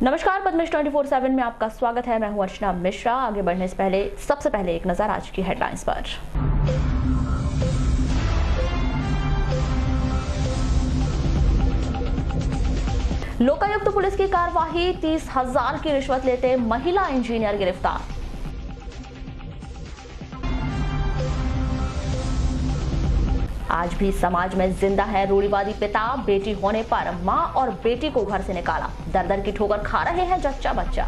नमस्कार, पद्मेश 24/7 में आपका स्वागत है। मैं हूं अर्चना मिश्रा। आगे बढ़ने से पहले सबसे पहले एक नजर आज की हेडलाइंस पर। लोकायुक्त पुलिस की कार्यवाही, 30,000 की रिश्वत लेते महिला इंजीनियर गिरफ्तार। आज भी समाज में जिंदा है रूढ़िवादी पिता, बेटी होने पर मां और बेटी को घर से निकाला, दर दर की ठोकर खा रहे हैं जच्चा बच्चा।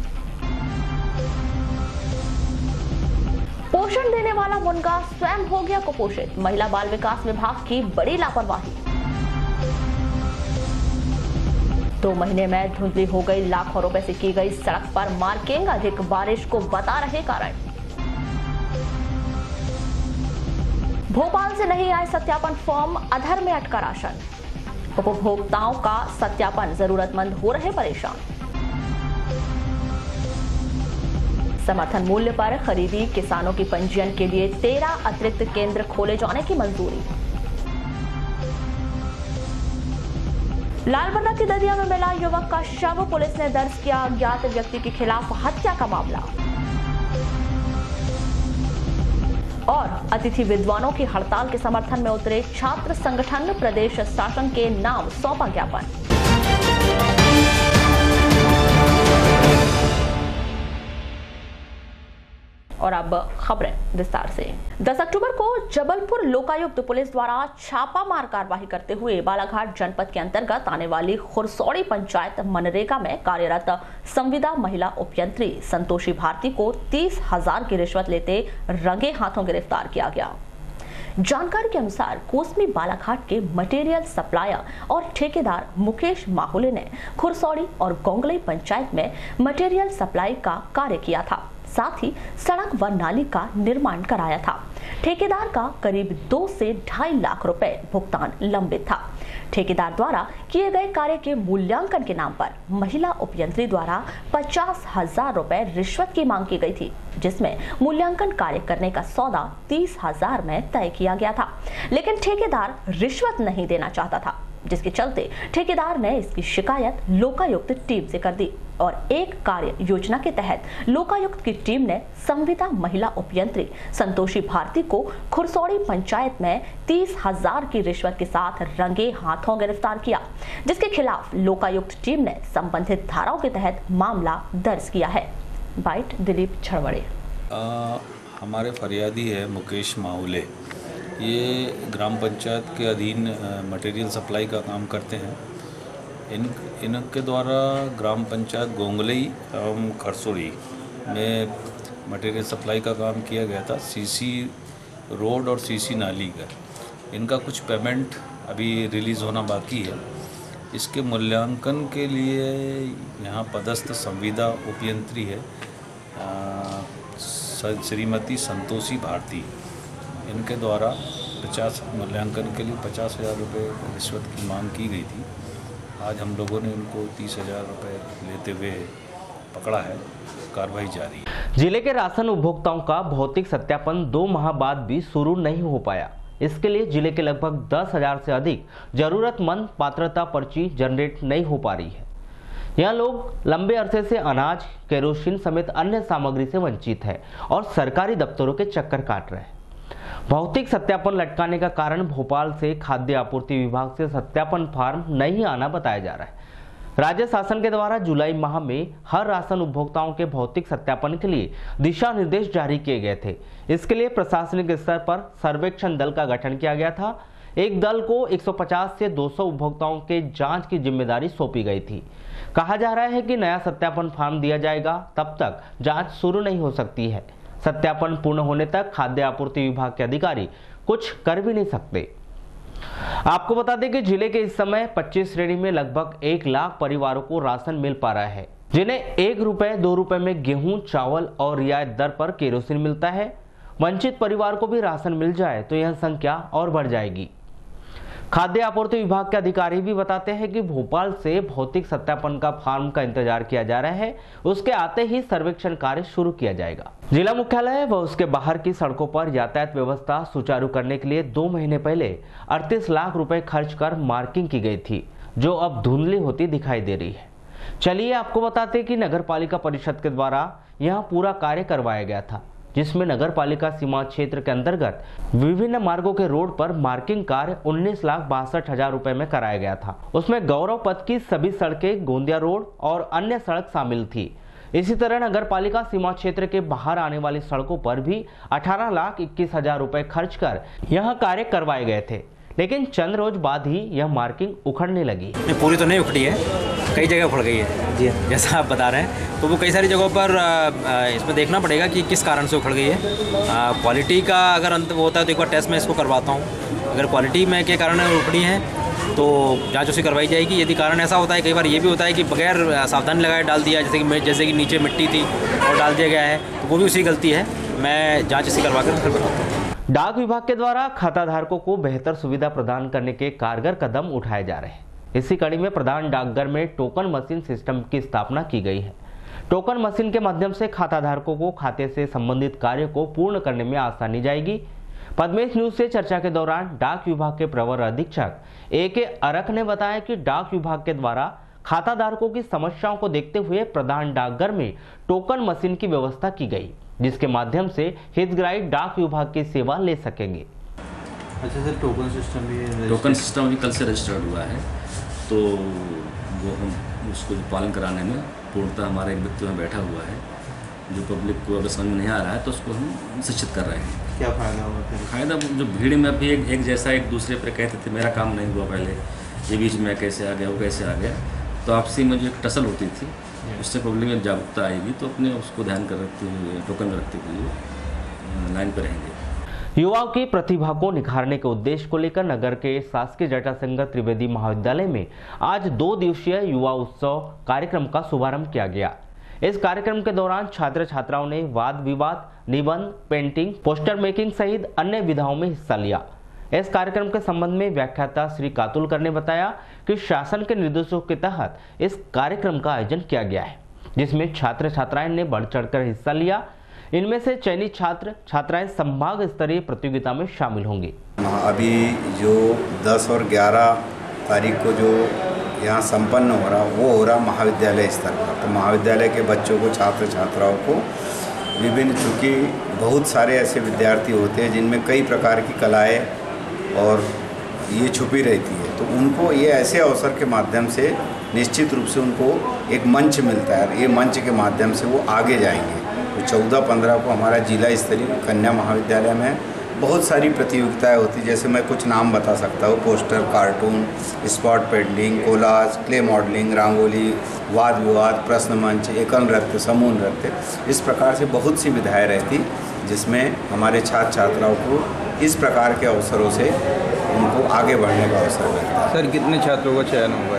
पोषण देने वाला मुनगा स्वयं हो गया कुपोषित, महिला बाल विकास विभाग की बड़ी लापरवाही। 2 महीने में धुंधली हो गई लाखों रुपए से की गई सड़क पर मार्किंग, अधिक बारिश को बता रहे कारण। भोपाल से नहीं आए सत्यापन फॉर्म, अधर में अटका राशन, उपभोक्ताओं का सत्यापन, जरूरतमंद हो रहे परेशान। समर्थन मूल्य पर खरीदी, किसानों की पंजीयन के लिए 13 अतिरिक्त केंद्र खोले जाने की मंजूरी। लालबर्रा की ददिया में मिला युवक का शव, पुलिस ने दर्ज किया अज्ञात व्यक्ति के खिलाफ हत्या का मामला। और अतिथि विद्वानों की हड़ताल के समर्थन में उतरे छात्र संगठन, प्रदेश शासन के नाम सौंपा ज्ञापन। और अब खबरें विस्तार से। 10 अक्टूबर को जबलपुर लोकायुक्त पुलिस द्वारा छापामार कार्रवाई करते हुए बालाघाट जनपद के अंतर्गत आने वाली खुरसौड़ी पंचायत मनरेगा में कार्यरत संविदा महिला उपयंत्री संतोषी भारती को 30,000 की रिश्वत लेते रंगे हाथों गिरफ्तार किया गया। जानकारी के अनुसार कोसमी बालाघाट के मटेरियल सप्लायर और ठेकेदार मुकेश माहुले ने खुरसौड़ी और गोंगलई पंचायत में मटेरियल सप्लाई का कार्य किया था, साथ ही सड़क व नाली का निर्माण कराया था। ठेकेदार का करीब 2 से 2.5 लाख रुपए भुगतान लंबित था। ठेकेदार द्वारा किए गए कार्य के मूल्यांकन के नाम पर महिला उपयंत्री द्वारा 50,000 रुपए रिश्वत की मांग की गई थी, जिसमें मूल्यांकन कार्य करने का सौदा 30,000 में तय किया गया था, लेकिन ठेकेदार रिश्वत नहीं देना चाहता था, जिसके चलते ठेकेदार ने इसकी शिकायत लोकायुक्त टीम से कर दी और एक कार्य योजना के तहत लोकायुक्त की टीम ने संविदा महिला उपयंत्री संतोषी भारती को खुरसौड़ी पंचायत में 30,000 की रिश्वत के साथ रंगे हाथों गिरफ्तार किया, जिसके खिलाफ लोकायुक्त टीम ने संबंधित धाराओं के तहत मामला दर्ज किया है। बाइट दिलीप छड़वड़े। हमारे फरियादी है मुकेश माहुले। ये ग्राम पंचायत के अधीन मटेरियल सप्लाई का काम करते हैं। इनके द्वारा ग्राम पंचायत गोंगलई एवं खरसोड़ी में मटेरियल सप्लाई का काम किया गया था, सीसी रोड और सीसी नाली का। इनका कुछ पेमेंट अभी रिलीज़ होना बाकी है। इसके मूल्यांकन के लिए यहाँ पदस्थ संविदा उपयंत्री है श्रीमती संतोषी भारती। इनके द्वारा 50 मूल्यांकन के लिए 50,000 रुपये रिश्वत की मांग की गई थी। आज हम लोगों ने उनको 30,000 रुपये लेते हुए पकड़ा है। कार्रवाई जारी है। जिले के राशन उपभोक्ताओं का भौतिक सत्यापन 2 माह बाद भी शुरू नहीं हो पाया। इसके लिए जिले के लगभग 10,000 से अधिक जरूरतमंद पात्रता पर्ची जनरेट नहीं हो पा रही है। यह लोग लंबे अरसे से अनाज, केरोसिन समेत अन्य सामग्री से वंचित है और सरकारी दफ्तरों के चक्कर काट रहे हैं। भौतिक सत्यापन लटकाने का कारण भोपाल से खाद्य आपूर्ति विभाग से सत्यापन फार्म नहीं आना बताया जा रहा है। राज्य शासन के द्वारा जुलाई माह में हर राशन उपभोक्ताओं के भौतिक सत्यापन के लिए दिशा निर्देश जारी किए गए थे। इसके लिए प्रशासनिक स्तर पर सर्वेक्षण दल का गठन किया गया था। एक दल को 150 से 200 उपभोक्ताओं के जांच की जिम्मेदारी सौंपी गई थी। कहा जा रहा है कि नया सत्यापन फार्म दिया जाएगा, तब तक जाँच शुरू नहीं हो सकती है। सत्यापन पूर्ण होने तक खाद्य आपूर्ति विभाग के अधिकारी कुछ कर भी नहीं सकते। आपको बता दें कि जिले के इस समय 25 श्रेणी में लगभग 1 लाख परिवारों को राशन मिल पा रहा है, जिन्हें 1 रुपए 2 रुपए में गेहूं, चावल और रियायत दर पर केरोसिन मिलता है। वंचित परिवार को भी राशन मिल जाए तो यह संख्या और बढ़ जाएगी। खाद्य आपूर्ति विभाग के अधिकारी भी बताते हैं कि भोपाल से भौतिक सत्यापन का फार्म का इंतजार किया जा रहा है। उसके आते ही सर्वेक्षण कार्य शुरू किया जाएगा। जिला मुख्यालय व उसके बाहर की सड़कों पर यातायात व्यवस्था सुचारू करने के लिए 2 महीने पहले 38 लाख रुपए खर्च कर मार्किंग की गई थी, जो अब धुंधली होती दिखाई दे रही है। चलिए आपको बताते कि नगर पालिका परिषद के द्वारा यहां पूरा कार्य करवाया गया था, जिसमें नगर पालिका सीमा क्षेत्र के अंतर्गत विभिन्न मार्गों के रोड पर मार्किंग कार्य 19,62,000 रुपए में कराया गया था। उसमें गौरव पथ की सभी सड़कें, गोंदिया रोड और अन्य सड़क शामिल थी। इसी तरह नगर पालिका सीमा क्षेत्र के बाहर आने वाली सड़कों पर भी 18,21,000 रुपए खर्च कर यह कार्य करवाए गए थे, लेकिन चंद रोज बाद ही यह मार्किंग उखड़ने लगी। पूरी तो नहीं उखड़ी है, कई जगह उखड़ गई है जी, जैसा आप बता रहे हैं। तो वो कई सारी जगहों पर इसमें देखना पड़ेगा कि किस कारण से उखड़ गई है। क्वालिटी का अगर अंत होता है तो एक बार टेस्ट मैं इसको करवाता हूँ। अगर क्वालिटी में के कारण उखड़ी है तो जांच उसे करवाई जाएगी। यदि कारण ऐसा होता है, कई बार ये भी होता है कि बगैर सावधानी लगाए डाल दिया, जैसे कि नीचे मिट्टी थी और डाल दिया गया है, तो वो भी उसी गलती है। मैं जाँच इसे करवा कर फिर बताता हूँ। डाक विभाग के द्वारा खाता धारकों को बेहतर सुविधा प्रदान करने के कारगर कदम उठाए जा रहे हैं। इसी कड़ी में प्रधान डाकघर में टोकन मशीन सिस्टम की स्थापना की गई है। टोकन मशीन के माध्यम से खाता धारकों को खाते से संबंधित कार्य को पूर्ण करने में आसानी जाएगी। पद्मेश न्यूज से चर्चा के दौरान डाक विभाग के प्रवर अधीक्षक AK अरख ने बताया कि डाक विभाग के द्वारा खाता धारकों की समस्याओं को देखते हुए प्रधान डाकघर में टोकन मशीन की व्यवस्था की गई, जिसके माध्यम से हितग्राही डाक विभाग की सेवा ले सकेंगे। अच्छा सर, टोकन सिस्टम भी टोकन सिस्टम भी कल से रजिस्टर्ड हुआ है, तो वो हम उसको पालन कराने में पूर्णतः हमारा एक व्यक्ति में बैठा हुआ है। जो पब्लिक को अगर समझ में नहीं आ रहा है तो उसको हम शिक्षित कर रहे हैं। क्या फ़ायदा हुआ फिर? फ़ायदा जो भीड़ में अभी एक जैसा एक दूसरे पर कहते थे मेरा काम नहीं हुआ, पहले ये बीच में कैसे आ गया, वो कैसे आ गया, तो आपसी में जो एक टसल होती थी, उससे पब्लिक में जागरूकता आएगी। तो अपने उसको ध्यान कर रखते हुए, टोकन रखते हुए लाइन पर रहेंगे। युवाओं की प्रतिभा को निखारने के उद्देश्य को लेकर नगर के शासकीय जटाशंकर त्रिवेदी महाविद्यालय में आज 2 दिवसीय युवा उत्सव कार्यक्रम का शुभारंभ किया गया। इस कार्यक्रम के दौरान छात्र छात्राओं ने वाद विवाद, निबंध, पेंटिंग, पोस्टर मेकिंग सहित अन्य विधाओं में हिस्सा लिया। इस कार्यक्रम के संबंध में व्याख्याता श्री कातुलकर ने बताया कि शासन के निर्देशों के तहत इस कार्यक्रम का आयोजन किया गया है, जिसमें छात्र छात्राएं ने बढ़ चढ़कर हिस्सा लिया। इनमें से चयनित छात्र छात्राएं संभाग स्तरीय प्रतियोगिता में शामिल होंगे। अभी जो 10 और 11 तारीख को जो यहाँ संपन्न हो रहा, वो हो रहा महाविद्यालय स्तर पर। तो महाविद्यालय के बच्चों को, छात्र छात्राओं को विभिन्न, चूँकि बहुत सारे ऐसे विद्यार्थी होते हैं जिनमें कई प्रकार की कलाएँ और ये छुपी रहती है, तो उनको ये ऐसे अवसर के माध्यम से निश्चित रूप से उनको एक मंच मिलता है। ये मंच के माध्यम से वो आगे जाएंगे। तो 14-15 को हमारा जिला स्तरीय कन्या महाविद्यालय में बहुत सारी प्रतियोगिताएं होती, जैसे मैं कुछ नाम बता सकता हूँ: poster, cartoon, spot painting, collage, clay modelling, rangoli, वाद विवाद, प्रश्न मंच, एकल नृत्य, समूह नृत्य। इस प्रकार से बहुत सी विधाएँ रहती, जिसमें हमारे छात्र छात्राओं को इस प्रकार के अवसरों से उनको आगे बढ़ने का अवसर मिलता है। सर, कितने छात्रों का चयन होगा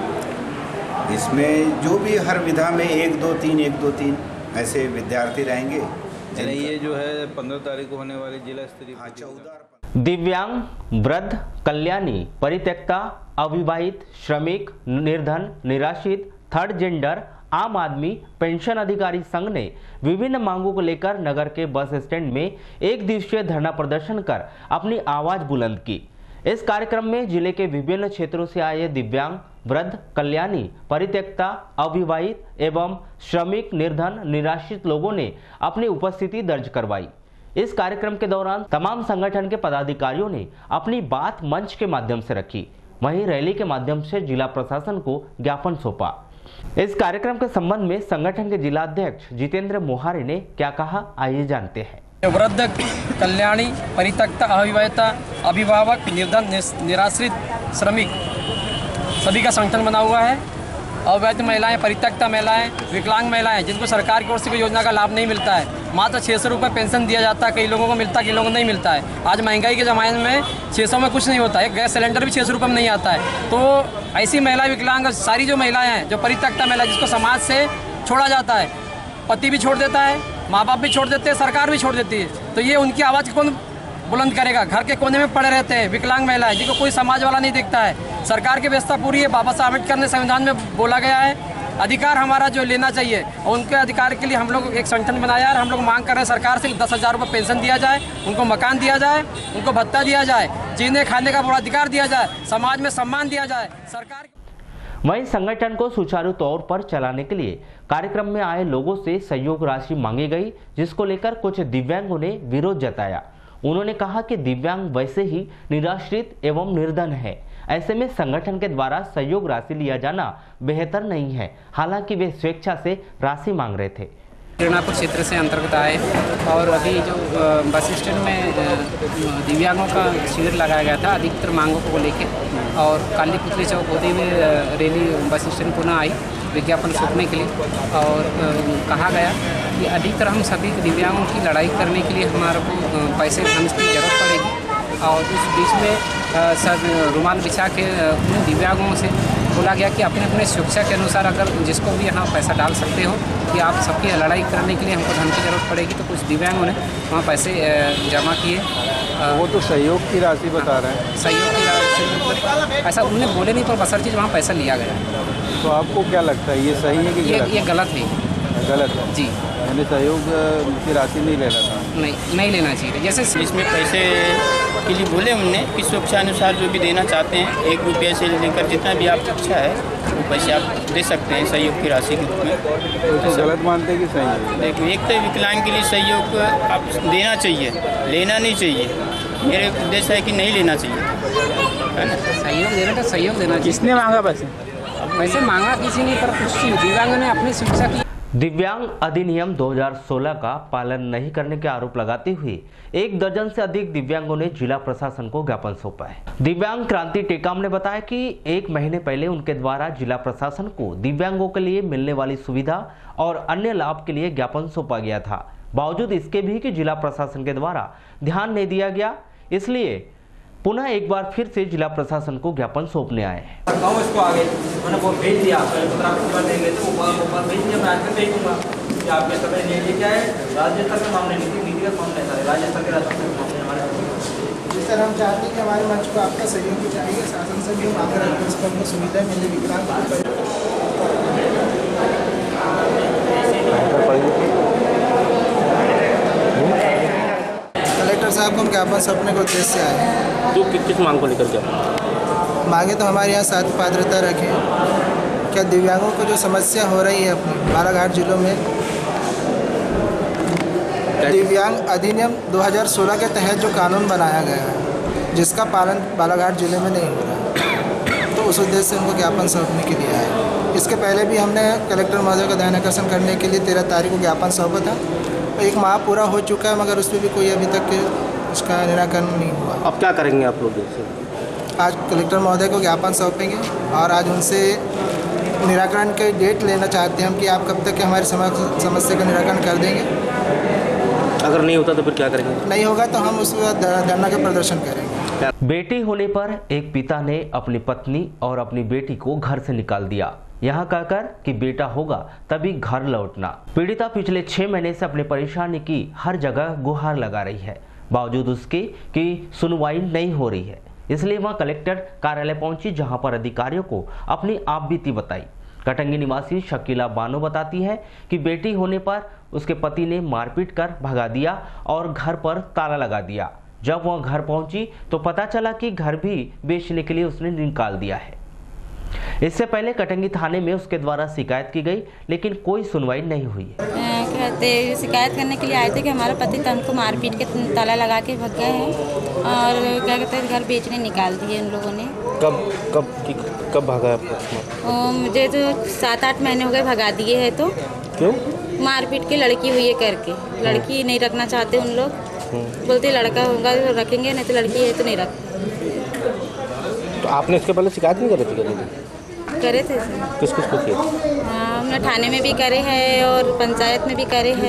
इसमें जो भी हर विधा में 1, 2, 3 ऐसे विद्यार्थी रहेंगे। ये जो है 15 तारीख को होने वाली जिला स्तरीय 14 दिव्यांग, वृद्ध, कल्याणी, परित्यक्ता, अविवाहित, श्रमिक, निर्धन, निराश्रित, थर्ड जेंडर, आम आदमी पेंशन अधिकारी संघ ने विभिन्न मांगों को लेकर नगर के बस स्टैंड में 1 दिवसीय धरना प्रदर्शन कर अपनी आवाज बुलंद की। इस कार्यक्रम में जिले के विभिन्न क्षेत्रों से आए दिव्यांग, वृद्ध, कल्याणी, परित्यक्ता, अविवाहित एवं श्रमिक, निर्धन, निराश्रित लोगों ने अपनी उपस्थिति दर्ज करवाई। इस कार्यक्रम के दौरान तमाम संगठन के पदाधिकारियों ने अपनी बात मंच के माध्यम से रखी। वहीं रैली के माध्यम से जिला प्रशासन को ज्ञापन सौंपा। इस कार्यक्रम के संबंध में संगठन के जिला अध्यक्ष जितेंद्र मोहारे ने क्या कहा, आइए जानते हैं। वृद्ध, कल्याणी, परित्यक्ता, अविवाहिता, अभिभावक, निर्धन, निराश्रित, श्रमिक सभी का संगठन बना हुआ है। अविवाहित महिलाएं, परित्यक्ता महिलाएं, विकलांग महिलाएं, जिनको सरकार की ओर से कोई योजना का लाभ नहीं मिलता है। मात्र 600 रुपये पेंशन दिया जाता है, कई लोगों को मिलता है, कई लोगों को नहीं मिलता है। आज महंगाई के ज़माने में 600 में कुछ नहीं होता है। गैस सिलेंडर भी 600 रुपये में नहीं आता है। तो ऐसी महिला, विकलांग, सारी जो महिलाएँ हैं, जो परित्यक्ता महिला, जिसको समाज से छोड़ा जाता है, पति भी छोड़ देता है, माँ बाप भी छोड़ देते हैं, सरकार भी छोड़ देती है, तो ये उनकी आवाज़ कौन बुलंद करेगा? घर के कोने में पड़े रहते हैं विकलांग महिलाएं, जिनको कोई समाज वाला नहीं देखता है। सरकार की व्यवस्था पूरी है। बाबा साहब अम्बेडकर ने संविधान में बोला गया है, अधिकार हमारा जो लेना चाहिए, और उनके अधिकार के लिए हम लोग एक संगठन बनाया है। हम लोग मांग कर रहे हैं सरकार से 10,000 रुपये पेंशन दिया जाए, उनको मकान दिया जाए, उनको भत्ता दिया जाए, जीने खाने का पूरा अधिकार दिया जाए, समाज में सम्मान दिया जाए। सरकार वहीं संगठन को सुचारू तौर पर चलाने के लिए कार्यक्रम में आए लोगों से सहयोग राशि मांगी गई, जिसको लेकर कुछ दिव्यांगों ने विरोध जताया। उन्होंने कहा कि दिव्यांग वैसे ही निराश्रित एवं निर्धन है, ऐसे में संगठन के द्वारा सहयोग राशि लिया जाना बेहतर नहीं है। हालांकि वे स्वेच्छा से राशि मांग रहे थे। किरणापुर क्षेत्र से अंतर्गत आए और अभी जो बस स्टैंड में दिव्यांगों का शिविर लगाया गया था अधिकतर मांगों को लेकर, और काली पुतली चौक होते हुए रैली बस स्टैंड पुनः आई विज्ञापन सौंपने के लिए, और कहा गया कि अधिकतर हम सभी दिव्यांगों की लड़ाई करने के लिए हमारे को पैसे धन की जरूरत पड़ेगी, और उस बीच में सब रुमाल बिछा के उन दिव्यांगों से बोला गया कि अपने अपने शिक्षा के अनुसार अगर जिसको भी यहाँ पैसा डाल सकते हो कि आप सबकी लड़ाई करने के लिए हमको धन की जरूरत पड़ेगी। तो कुछ दिव्यांगों ने वहाँ पैसे जमा किए। वो तो सहयोग की राशि बता रहे हैं। सहयोग की राशि ऐसा उन्होंने बोले नहीं, पर बसर चीज़ वहाँ पैसा लिया गया। तो आपको क्या लगता है ये सही है कि ये गलत है? गलत है जी, यानी सहयोग की राशि नहीं लेना था। नहीं लेना चाहिए। जैसे इसमें पैसे के लिए बोले उनने कि स्वेच्छानुसार जो भी देना चाहते हैं 1 रुपये से लेकर जितना भी आपकी इच्छा है वो पैसे आप दे सकते हैं सहयोग की राशि के रूप में। तो गलत मानते हैं कि सही है? देखो, एक तो विकलांग के लिए सहयोग आप देना चाहिए, लेना नहीं चाहिए। मेरे उद्देश्य है कि नहीं लेना चाहिए, है ना। सहयोग देना तो सहयोग देना। किसने मांगा पैसे? पैसे मांगा किसी ने, पर कुछ दिव्यांगों ने अपनी शिक्षा की। दिव्यांग अधिनियम 2016 का पालन नहीं करने के आरोप लगाते हुए 1 दर्जन से अधिक दिव्यांगों ने जिला प्रशासन को ज्ञापन सौंपा है। दिव्यांग क्रांति टेकाम ने बताया कि 1 महीने पहले उनके द्वारा जिला प्रशासन को दिव्यांगों के लिए मिलने वाली सुविधा और अन्य लाभ के लिए ज्ञापन सौंपा गया था। बावजूद इसके भी कि जिला प्रशासन के द्वारा ध्यान नहीं दिया गया, इसलिए पुनः एक बार फिर से जिला प्रशासन को ज्ञापन सौंपने आए हैं। इसको आगे मैंने वो भेज दिया, देंगे तो वो भेज दिया, मैं आज भेज दूंगा कि आपके समय ये क्या है, राज्य स्तर के मामले नीतिगत मामले है, राज्य स्तर के मामले हमारे। जिस तरह हम चाहते हैं कि हमारे मंच को आपका सहयोग चाहिए, शासन से भी हम आगे रखते हैं, उसको हमको सुविधा मिले विकलांग। कलेक्टर साहब को हम ज्ञापन सौंपने के उद्देश्य से आए हैं। तो किस मांग को लेकर के मांगे तो हमारे यहाँ 7 पात्रता रखें। क्या दिव्यांगों को जो समस्या हो रही है अपने बालाघाट जिलों में, दिव्यांग अधिनियम 2016 के तहत जो कानून बनाया गया है जिसका पालन बालाघाट जिले में नहीं हो रहा, तो उस उद्देश्य से उनको ज्ञापन सौंपने के लिए आए। इसके पहले भी हमने कलेक्टर महोदय का ध्यान आकर्षण करने के लिए 13 तारीख को ज्ञापन सौंपा था। 1 माह पूरा हो चुका है, मगर उस पर भी कोई अभी तक उसका निराकरण नहीं हुआ। अब क्या करेंगे आप लोग? आज कलेक्टर महोदय को ज्ञापन सौंपेंगे और आज उनसे निराकरण के डेट लेना चाहते हैं हम कि आप कब तक हमारी समस्या का निराकरण कर देंगे। अगर नहीं होता तो फिर क्या करेंगे? नहीं होगा तो हम उस धरना का प्रदर्शन करेंगे। बेटी होने पर एक पिता ने अपनी पत्नी और अपनी बेटी को घर से निकाल दिया, यहाँ कहकर कि बेटा होगा तभी घर लौटना। पीड़िता पिछले 6 महीने से अपनी परेशानी की हर जगह गुहार लगा रही है, बावजूद उसके कि सुनवाई नहीं हो रही है। इसलिए वह कलेक्टर कार्यालय पहुंची, जहां पर अधिकारियों को अपनी आप बीती बताई। कटंगी निवासी शकीला बानो बताती है कि बेटी होने पर उसके पति ने मारपीट कर भगा दिया और घर पर ताला लगा दिया। जब वह घर पहुंची तो पता चला कि घर भी बेचने के लिए उसने निकाल दिया है। इससे पहले कटंगी थाने में उसके द्वारा शिकायत की गई, लेकिन कोई सुनवाई नहीं हुई। कहते शिकायत करने के लिए आए थे कि हमारा पति तो हमको मारपीट के ताला लगा के भग गए हैं और क्या कहते हैं घर बेचने निकाल दिए उन लोगों ने। कब भागा आपको? मुझे तो 7-8 महीने हो गए भगा दिए है। तो क्यों? मारपीट की लड़की हुई है करके, लड़की नहीं रखना चाहते उन लोग, बोलते लड़का होगा तो रखेंगे, नहीं तो लड़की है तो नहीं रख। तो आपने इसके पहले शिकायत नहीं करी थी? करे थे। किस को किए? हमने थाने में भी करे हैं और पंचायत में भी करे हैं,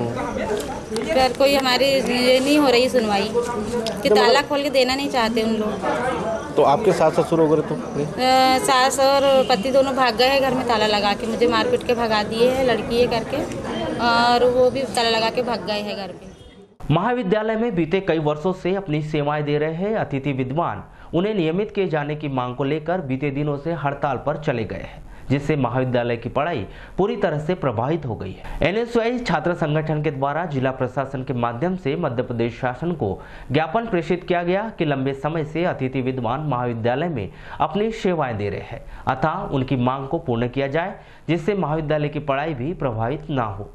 पर कोई हमारी ये नहीं हो रही सुनवाई कि ताला खोल के देना नहीं चाहते उन लोग। तो आपके सास ससुर वगैरह तो? सास और पति दोनों भाग गए हैं घर में ताला लगा के, मुझे मारपीट के भगा दिए है लड़की है करके, और वो भी ताला लगा के भाग गए हैं घर पे। महाविद्यालय में बीते कई वर्षों से अपनी सेवाएं दे रहे हैं अतिथि विद्वान उन्हें नियमित किए जाने की मांग को लेकर बीते दिनों से हड़ताल पर चले गए हैं, जिससे महाविद्यालय की पढ़ाई पूरी तरह से प्रभावित हो गई है। NSY छात्र संगठन के द्वारा जिला प्रशासन के माध्यम से मध्य प्रदेश शासन को ज्ञापन प्रेषित किया गया कि लंबे समय से अतिथि विद्वान महाविद्यालय में अपनी सेवाएं दे रहे हैं, अतः उनकी मांग को पूर्ण किया जाए जिससे महाविद्यालय की पढ़ाई भी प्रभावित ना हो।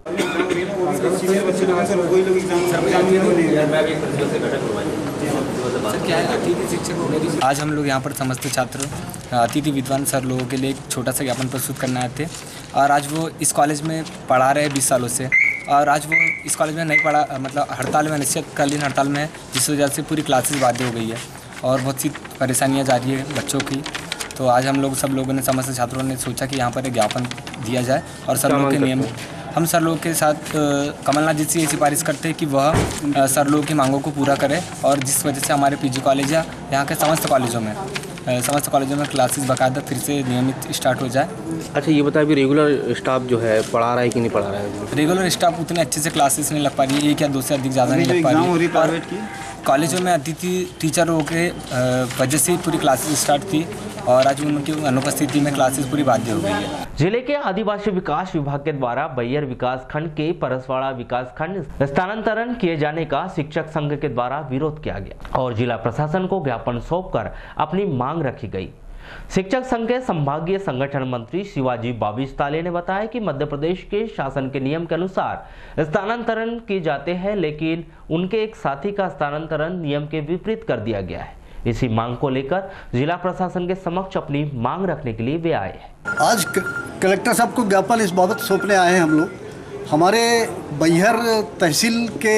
आज हम लोग यहाँ पर समस्त छात्र अतिथि विद्वान सर लोगों के लिए एक छोटा सा ज्ञापन प्रस्तुत करने आए थे और आज वो इस कॉलेज में पढ़ा रहे 20 सालों से और आज वो इस कॉलेज में नहीं पढ़ा, मतलब हड़ताल में, अनिश्चितकालीन हड़ताल में, जिस वजह से पूरी क्लासेस बाध्य हो गई है और बहुत सी परेशानियाँ जा रही है बच्चों की। तो आज हम लोग सब लोगों ने, समस्त छात्रों ने सोचा कि यहाँ पर एक ज्ञापन दिया जाए और सर लोगों के नियम, हम सर लोगों के साथ कमलनाथ जी से ये सिफारिश करते हैं कि वह सर लोगों की मांगों को पूरा करें और जिस वजह से हमारे PG कॉलेज या यहाँ के समस्त कॉलेजों में क्लासेस बाकायदा फिर से नियमित स्टार्ट हो जाए। अच्छा ये बताया, अभी रेगुलर स्टाफ जो है पढ़ा रहा है कि नहीं पढ़ा रहा है? रेगुलर स्टाफ उतने अच्छे से क्लासेस नहीं लग पा रही है, 1 या 2 से अधिक ज़्यादा नहीं लग पा रही है और कॉलेजों में अतिथि टीचरों के वजह से पूरी क्लासेस स्टार्ट थी और आज उनकी अनुपस्थिति में क्लासेस पूरी बाध्य हो गई है। जिले के आदिवासी विकास विभाग के द्वारा बैयर विकास खंड के परसवाड़ा विकास खंड स्थानांतरण किए जाने का शिक्षक संघ के द्वारा विरोध किया गया और जिला प्रशासन को ज्ञापन सौंपकर अपनी मांग रखी गई। शिक्षक संघ के संभागीय संगठन मंत्री शिवाजी बाबिस्ताले ने बताया कि मध्य प्रदेश के शासन के नियम के अनुसार स्थानांतरण किए जाते हैं, लेकिन उनके एक साथी का स्थानांतरण नियम के विपरीत कर दिया गया है। इसी मांग को लेकर जिला प्रशासन के समक्ष अपनी मांग रखने के लिए वे आए हैं। आज कलेक्टर साहब को ज्ञापन इस बाबत सौंपने आए हैं हम लोग। हमारे बैहर तहसील के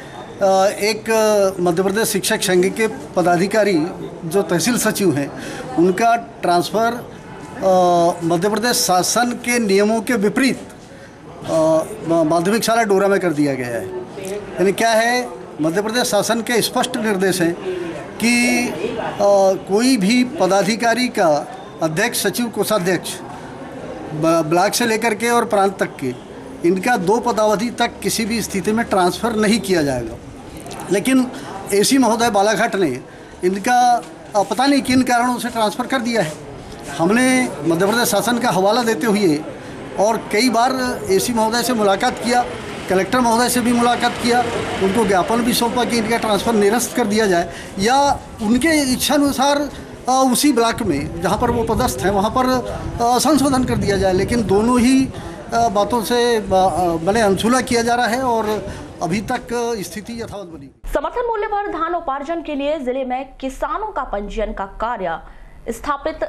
एक मध्य प्रदेश शिक्षक संघ के पदाधिकारी जो तहसील सचिव हैं, उनका ट्रांसफ़र मध्य प्रदेश शासन के नियमों के विपरीत माध्यमिक शाला डोरा में कर दिया गया है। यानी क्या है, मध्य प्रदेश शासन के स्पष्ट निर्देश हैं कि कोई भी पदाधिकारी का अध्यक्ष, सचिव, कोषाध्यक्ष, ब्लॉक से लेकर के और प्रांत तक के, इनका 2 पदावधि तक किसी भी स्थिति में ट्रांसफ़र नहीं किया जाएगा। लेकिन AC महोदय बालाघाट ने इनका पता नहीं किन कारणों से ट्रांसफ़र कर दिया है। हमने मध्य प्रदेश शासन का हवाला देते हुए और कई बार AC महोदय से मुलाकात किया, कलेक्टर महोदय से भी मुलाकात किया, उनको ज्ञापन भी सौंपा कि इनका ट्रांसफ़र निरस्त कर दिया जाए या उनके इच्छानुसार उसी ब्लॉक में जहाँ पर वो पदस्थ हैं वहाँ पर संशोधन कर दिया जाए। लेकिन दोनों ही बातों से भले अनसुला किया जा रहा है और अभी तक स्थिति यथावत बनी। समर्थन मूल्य पर धान उपार्जन के लिए जिले में किसानों का पंजीयन का कार्य स्थापित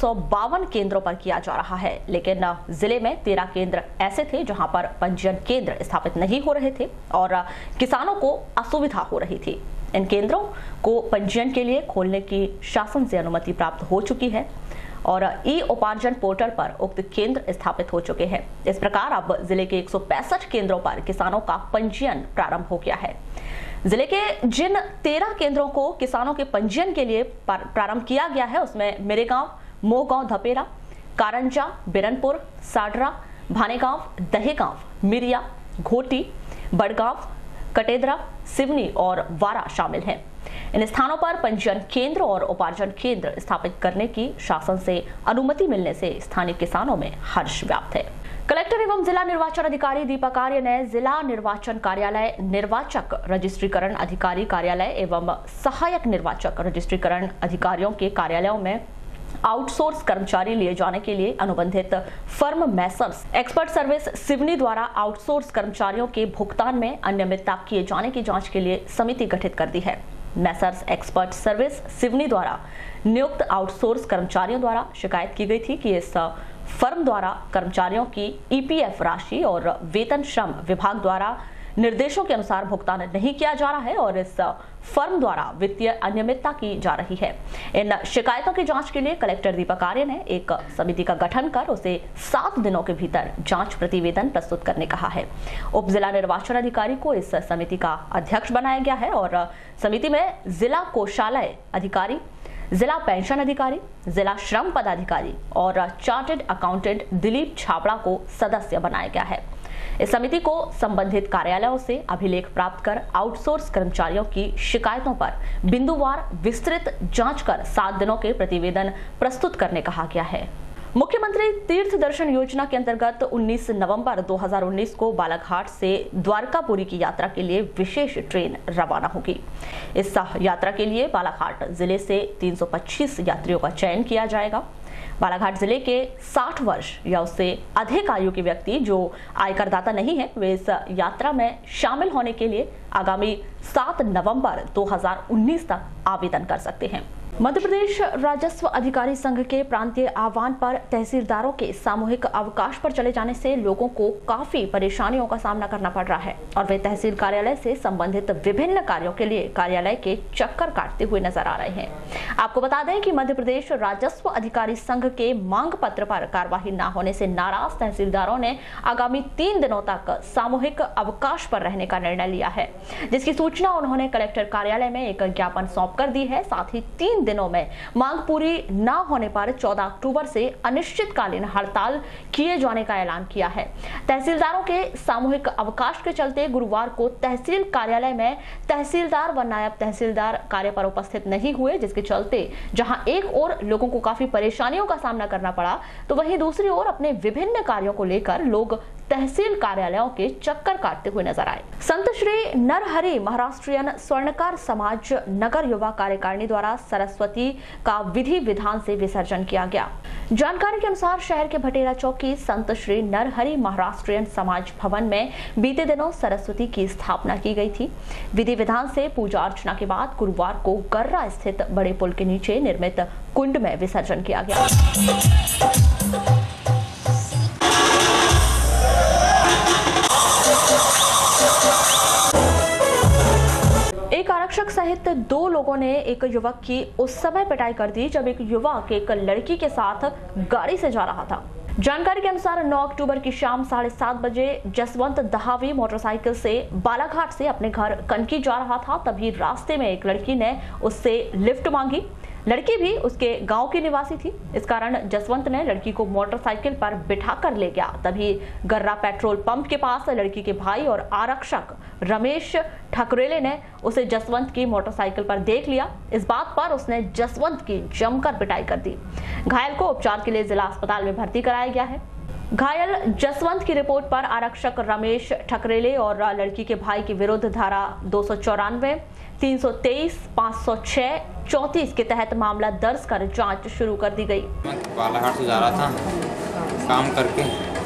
152 केंद्रों पर किया जा रहा है, लेकिन जिले में 13 केंद्र ऐसे थे जहां पर पंजीयन केंद्र स्थापित नहीं हो रहे थे और किसानों को असुविधा हो रही थी। इन केंद्रों को पंजीयन के लिए खोलने की शासन से अनुमति प्राप्त हो चुकी है और ई-उपार्जन पोर्टल पर उक्त केंद्र स्थापित हो चुके हैं। इस प्रकार अब जिले के 165 केंद्रों पर किसानों का पंजीयन प्रारंभ हो गया है। जिले के जिन 13 केंद्रों को किसानों के पंजीयन के लिए प्रारंभ किया गया है उसमें मेरेगांव, मोहगांव धपेरा, कारंजा, बिरनपुर, साडरा, भानेगांव, दहेगांव, मिरिया, घोटी, बड़गांव, कटेदरा, सिवनी और वारा शामिल हैं। इन स्थानों पर पंजीयन केंद्र और उपार्जन केंद्र स्थापित करने की शासन से अनुमति मिलने से स्थानीय किसानों में हर्ष व्याप्त है। कलेक्टर एवं जिला निर्वाचन अधिकारी दीपक आर्य ने जिला निर्वाचन कार्यालय, निर्वाचक रजिस्ट्रीकरण अधिकारी कार्यालय एवं सहायक निर्वाचक रजिस्ट्रीकरण अधिकारियों के कार्यालयों में आउटसोर्स कर्मचारी लिए जाने के लिए अनुबंधित firm messrs expert service Seoni द्वारा आउटसोर्स कर्मचारियों के भुगतान में अनियमितता किए जाने की जांच के लिए समिति गठित कर दी है। मैसर्स एक्सपर्ट सर्विस सिवनी द्वारा नियुक्त आउटसोर्स कर्मचारियों द्वारा शिकायत की गई थी कि इस फर्म द्वारा कर्मचारियों की EPF राशि और वेतन श्रम विभाग द्वारा निर्देशों के अनुसार भुगतान नहीं किया जा रहा है और इस फर्म द्वारा वित्तीय अनियमितता की जा रही है। इन शिकायतों की जांच के लिए कलेक्टर दीपक आर्य ने एक समिति का गठन कर उसे 7 दिनों के भीतर जांच प्रतिवेदन प्रस्तुत करने कहा है। उप जिला निर्वाचन अधिकारी को इस समिति का अध्यक्ष बनाया गया है और समिति में जिला कोषालय अधिकारी, जिला पेंशन अधिकारी, जिला श्रम पदाधिकारी और चार्टर्ड अकाउंटेंट दिलीप छाबड़ा को सदस्य बनाया गया है। इस समिति को संबंधित कार्यालयों से अभिलेख प्राप्त कर आउटसोर्स कर्मचारियों की शिकायतों पर बिंदुवार विस्तृत जांच कर 7 दिनों के प्रतिवेदन प्रस्तुत करने कहा गया है। मुख्यमंत्री तीर्थ दर्शन योजना के अंतर्गत 19 नवंबर 2019 को बालाघाट से द्वारकापुरी की यात्रा के लिए विशेष ट्रेन रवाना होगी। इस यात्रा के लिए बालाघाट जिले से 325 यात्रियों का चयन किया जाएगा। बालाघाट जिले के 60 वर्ष या उससे अधिक आयु के व्यक्ति जो आयकरदाता नहीं है, वे इस यात्रा में शामिल होने के लिए आगामी 7 नवंबर 2019 तक आवेदन कर सकते हैं। मध्य प्रदेश राजस्व अधिकारी संघ के प्रांतीय आह्वान पर तहसीलदारों के सामूहिक अवकाश पर चले जाने से लोगों को काफी परेशानियों का सामना करना पड़ रहा है और वे तहसील कार्यालय से संबंधित विभिन्न कार्यों के लिए कार्यालय के चक्कर काटते हुए नजर आ रहे हैं। आपको बता दें कि मध्य प्रदेश राजस्व अधिकारी संघ के मांग पत्र पर कार्यवाही न होने से नाराज तहसीलदारों ने आगामी 3 दिनों तक सामूहिक अवकाश पर रहने का निर्णय लिया है, जिसकी सूचना उन्होंने कलेक्टर कार्यालय में एक ज्ञापन सौंप कर दी है। साथ ही 3 दिनों में मांग पूरी न होने पर 14 अक्टूबर से अनिश्चितकालीन हड़ताल किए जाने का ऐलान किया है। तहसीलदारों के सामूहिक अवकाश के चलते गुरुवार को तहसील कार्यालय में तहसीलदार व नायब तहसीलदार कार्य पर उपस्थित नहीं हुए, जिसके चलते जहां एक ओर लोगों को काफी परेशानियों का सामना करना पड़ा, तो वहीं दूसरी ओर अपने विभिन्न कार्यों को लेकर लोग तहसील कार्यालयों के चक्कर काटते हुए नजर आए। संत श्री नरहरि महाराष्ट्रीयन स्वर्णकार समाज नगर युवा कार्यकारिणी द्वारा सरस्वती का विधि विधान से विसर्जन किया गया। जानकारी के अनुसार शहर के भटेरा चौक की संत श्री नरहरि महाराष्ट्रीयन समाज भवन में बीते दिनों सरस्वती की स्थापना की गई थी। विधि विधान से पूजा अर्चना के बाद गुरुवार को गर्रा स्थित बड़े पुल के नीचे निर्मित कुंड में विसर्जन किया गया। एक आरक्षक सहित 2 लोगों ने एक युवक की उस समय पिटाई कर दी जब एक युवक एक लड़की के साथ गाड़ी से जा रहा था। जानकारी के अनुसार 9 अक्टूबर की शाम 7:30 बजे जसवंत दहावी मोटरसाइकिल से बालाघाट से अपने घर कनकी जा रहा था। तभी रास्ते में एक लड़की ने उससे लिफ्ट मांगी। लड़की भी उसके गांव की निवासी थी। इस कारण जसवंत ने लड़की को मोटरसाइकिल पर बिठाकर ले गया। तभी गर्रा पेट्रोल पंप के पास लड़की के भाई और आरक्षक रमेश ठकरेले ने उसे जसवंत की मोटरसाइकिल पर देख लिया। इस बात पर उसने जसवंत की जमकर पिटाई कर दी। घायल को उपचार के लिए जिला अस्पताल में भर्ती कराया गया है। घायल जसवंत की रिपोर्ट पर आरक्षक रमेश ठकरेले और लड़की के भाई के विरुद्ध धारा 294, 323, 506, 34 के तहत मामला दर्ज कर जांच शुरू कर दी गई। मैं बालाघाट से जा रहा था काम करके,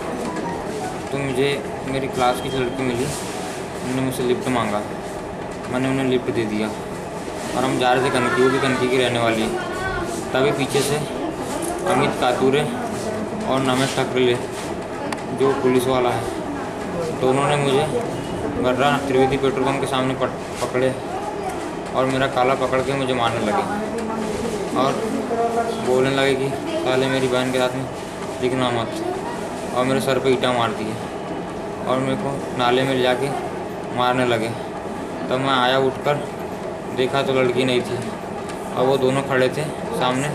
तो मुझे मेरी क्लास की लड़की मिली। उन्होंने मुझसे लिफ्ट मांगा, मैंने उन्हें लिफ्ट दे दिया और हम जा रहे थे कनकी, वो भी कनकी की रहने वाली है। तभी पीछे से अमित कातूरे और नमेश ठकरेले जो पुलिस वाला है, दोनों ने मुझे गर्रा त्रिवेदी पेट्रोल पंप के सामने पकड़े और मेरा काला पकड़ के मुझे मारने लगे और बोलने लगे कि साले मेरी बहन के साथ में दिखना मत, और मेरे सर पे ईंटा मार दिए और मेरे को नाले में ले जाके मारने लगे। तब मैं आया, उठकर देखा तो लड़की नहीं थी और वो दोनों खड़े थे सामने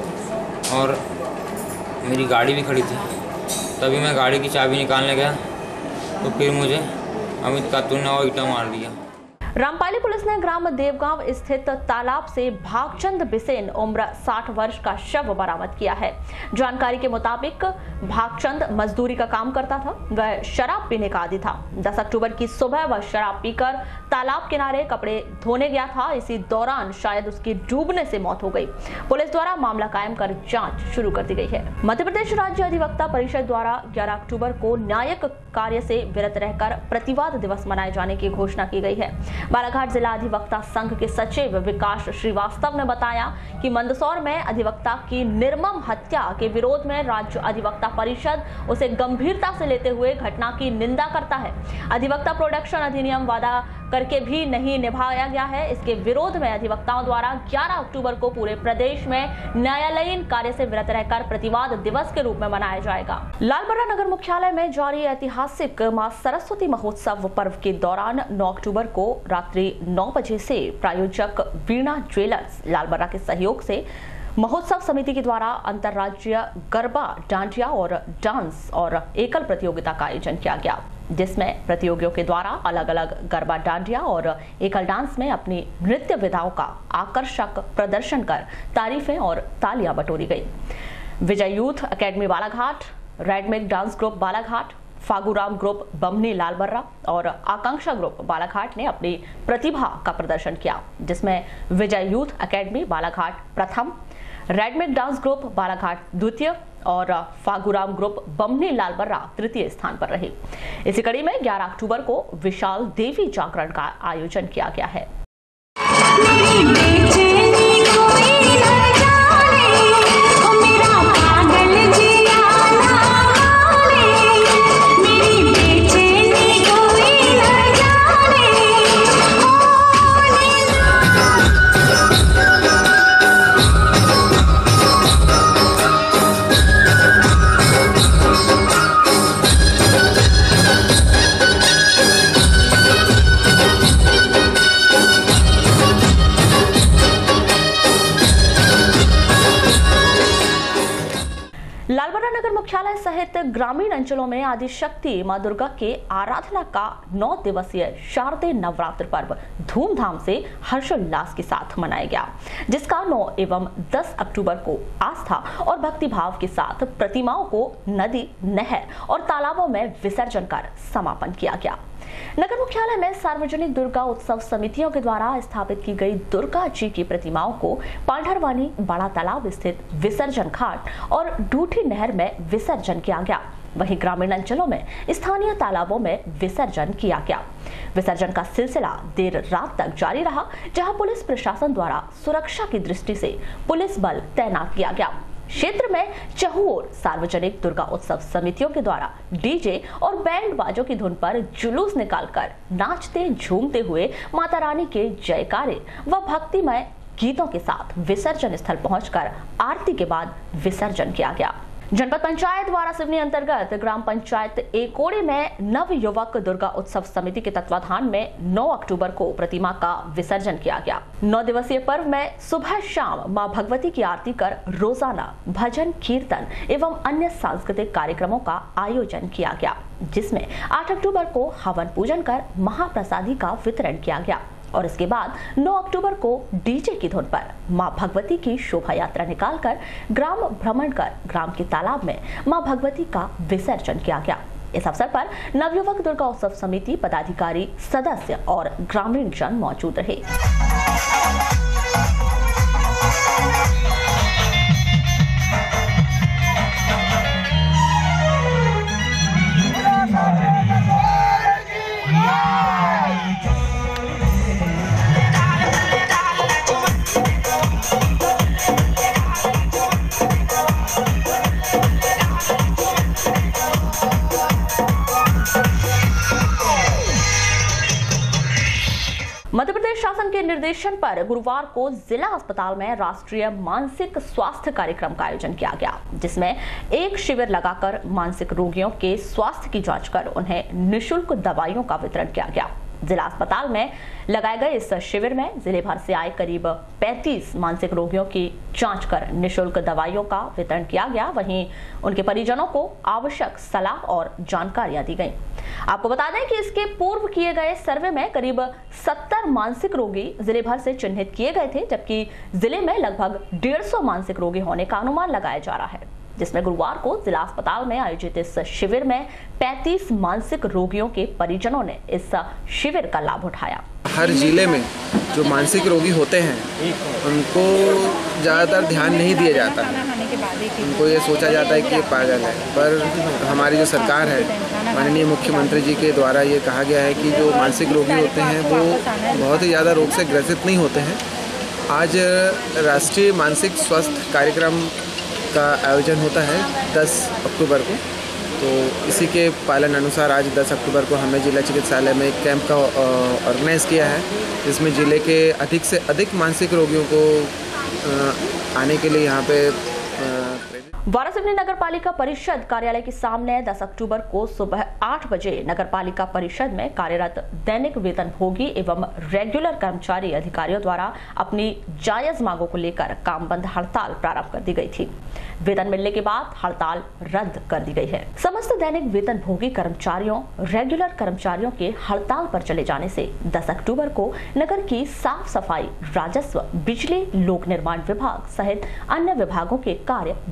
और मेरी गाड़ी भी खड़ी थी। तभी मैं गाड़ी की चाबी निकालने गया तो फिर मुझे अमित कातूर ने और ईंटा मार दिया। रामपाली पुलिस ने ग्राम देवगांव स्थित तालाब से भागचंद बिसेन उम्र 60 वर्ष का शव बरामद किया है। जानकारी के मुताबिक भागचंद मजदूरी का काम करता था। वह शराब पीने का आदी था। 10 अक्टूबर की सुबह वह शराब पीकर तालाब किनारे कपड़े धोने गया था। इसी दौरान शायद उसकी डूबने से मौत हो गई। पुलिस द्वारा मामला कायम कर जांच शुरू कर दी गई है। मध्य प्रदेश राज्य अधिवक्ता परिषद द्वारा 11 अक्टूबर को न्यायिक कार्य से विरत रहकर प्रतिवाद दिवस मनाए जाने की घोषणा की गई है। बालाघाट जिला अधिवक्ता संघ के सचिव विकास श्रीवास्तव ने बताया कि मंदसौर में अधिवक्ता की निर्मम हत्या के विरोध में राज्य अधिवक्ता परिषद उसे गंभीरता से लेते हुए घटना की निंदा करता है। अधिवक्ता प्रोडक्शन अधिनियम वादा करके भी नहीं निभाया गया है। इसके विरोध में अधिवक्ताओं द्वारा 11 अक्टूबर को पूरे प्रदेश में न्यायालयीन कार्य से विरत रहकर प्रतिवाद दिवस के रूप में मनाया जाएगा। लालबर्रा नगर मुख्यालय में जारी ऐतिहासिक मां सरस्वती महोत्सव पर्व के दौरान 9 अक्टूबर को रात्रि 9 बजे से प्रायोजक वीणा ज्वेलर्स लालबर्रा के सहयोग से महोत्सव समिति के द्वारा अंतर्राज्यीय गरबा, डांडिया और डांस और एकल प्रतियोगिता का आयोजन किया गया, जिसमें प्रतियोगियों के द्वारा अलग अलग गरबा, डांडिया और एकल डांस में अपनी नृत्य विधाओं का आकर्षक प्रदर्शन कर तारीफें और तालियां बटोरी गई। विजय यूथ एकेडमी बालाघाट, रेडमिक dance group Balaghat, Phaguram group Bamni Lalbarra और आकांक्षा ग्रुप बालाघाट ने अपनी प्रतिभा का प्रदर्शन किया, जिसमें विजय यूथ एकेडमी बालाघाट प्रथम, रेडमिक डांस ग्रुप बालाघाट द्वितीय और फागुराम ग्रुप बमनी लालबर्रा तृतीय स्थान पर रही। इसी कड़ी में 11 अक्टूबर को विशाल देवी जागरण का आयोजन किया गया है। लालबर्रा नगर मुख्यालय सहित ग्रामीण अंचलों में आदिशक्ति मां दुर्गा के आराधना का 9 दिवसीय शारदीय नवरात्र पर्व धूमधाम से हर्षोल्लास के साथ मनाया गया, जिसका 9 एवं 10 अक्टूबर को आस्था और भक्तिभाव के साथ प्रतिमाओं को नदी, नहर और तालाबों में विसर्जन कर समापन किया गया। नगर मुख्यालय में सार्वजनिक दुर्गा उत्सव समितियों के द्वारा स्थापित की गई दुर्गा जी की प्रतिमाओं को पांढरवानी बड़ा तालाब स्थित विसर्जन घाट और डूठी नहर में विसर्जन किया गया। वहीं ग्रामीण अंचलों में स्थानीय तालाबों में विसर्जन किया गया। विसर्जन का सिलसिला देर रात तक जारी रहा, जहां पुलिस प्रशासन द्वारा सुरक्षा की दृष्टि से पुलिस बल तैनात किया गया। क्षेत्र में चहुओर सार्वजनिक दुर्गा उत्सव समितियों के द्वारा डीजे और बैंड बाजों की धुन पर जुलूस निकालकर नाचते झूमते हुए माता रानी के जयकारे व भक्तिमय गीतों के साथ विसर्जन स्थल पहुंचकर आरती के बाद विसर्जन किया गया। जनपद पंचायत वारासिवनी अंतर्गत ग्राम पंचायत एकोड़े में नव युवक दुर्गा उत्सव समिति के तत्वाधान में 9 अक्टूबर को प्रतिमा का विसर्जन किया गया। 9 दिवसीय पर्व में सुबह शाम मां भगवती की आरती कर रोजाना भजन, कीर्तन एवं अन्य सांस्कृतिक कार्यक्रमों का आयोजन किया गया, जिसमें 8 अक्टूबर को हवन पूजन कर महाप्रसादी का वितरण किया गया और इसके बाद 9 अक्टूबर को डीजे की धुन पर मां भगवती की शोभा यात्रा निकालकर ग्राम भ्रमण कर ग्राम के तालाब में मां भगवती का विसर्जन किया गया। इस अवसर पर नवयुवक दुर्गा उत्सव समिति पदाधिकारी, सदस्य और ग्रामीण जन मौजूद रहे। मध्य प्रदेश शासन के निर्देशन पर गुरुवार को जिला अस्पताल में राष्ट्रीय मानसिक स्वास्थ्य कार्यक्रम का आयोजन किया गया, जिसमें एक शिविर लगाकर मानसिक रोगियों के स्वास्थ्य की जांच कर उन्हें निःशुल्क दवाइयों का वितरण किया गया। जिला अस्पताल में लगाए गए इस शिविर में जिले भर से आए करीब 35 मानसिक रोगियों की जांच कर निःशुल्क दवाइयों का वितरण किया गया। वहीं उनके परिजनों को आवश्यक सलाह और जानकारियां दी गई। आपको बता दें कि इसके पूर्व किए गए सर्वे में करीब 70 मानसिक रोगी जिले भर से चिन्हित किए गए थे, जबकि जिले में लगभग 150 मानसिक रोगी होने का अनुमान लगाया जा रहा है, जिसमें गुरुवार को जिला अस्पताल में आयोजित इस शिविर में 35 मानसिक रोगियों के परिजनों ने इस शिविर का लाभ उठाया। हर जिले में जो मानसिक रोगी होते हैं उनको ज़्यादातर ध्यान नहीं दिया जाता है। उनको ये सोचा जाता है कि ये पागल है, पर हमारी जो सरकार है, माननीय मुख्यमंत्री जी के द्वारा ये कहा गया है कि जो मानसिक रोगी होते हैं वो बहुत ही ज़्यादा रोग से ग्रसित नहीं होते हैं। आज राष्ट्रीय मानसिक स्वास्थ्य कार्यक्रम का आयोजन होता है 10 अक्टूबर को, तो इसी के पालन अनुसार आज 10 अक्टूबर को हमने जिला चिकित्सालय में एक कैंप का ऑर्गेनाइज़ किया है, जिसमें जिले के अधिक से अधिक मानसिक रोगियों को आने के लिए यहाँ पे वारासिवनी नगर पालिका परिषद कार्यालय के सामने 10 अक्टूबर को सुबह 8 बजे नगर पालिका परिषद में कार्यरत दैनिक वेतनभोगी एवं रेगुलर कर्मचारी अधिकारियों द्वारा अपनी जायज मांगों को लेकर काम बंद हड़ताल प्रारंभ कर दी गई थी। वेतन मिलने के बाद हड़ताल रद्द कर दी गई है। समस्त दैनिक वेतनभोगी कर्मचारियों, रेगुलर कर्मचारियों के हड़ताल पर चले जाने से 10 अक्टूबर को नगर की साफ सफाई, राजस्व, बिजली, लोक निर्माण विभाग सहित अन्य विभागों के कार्य बंद रहे।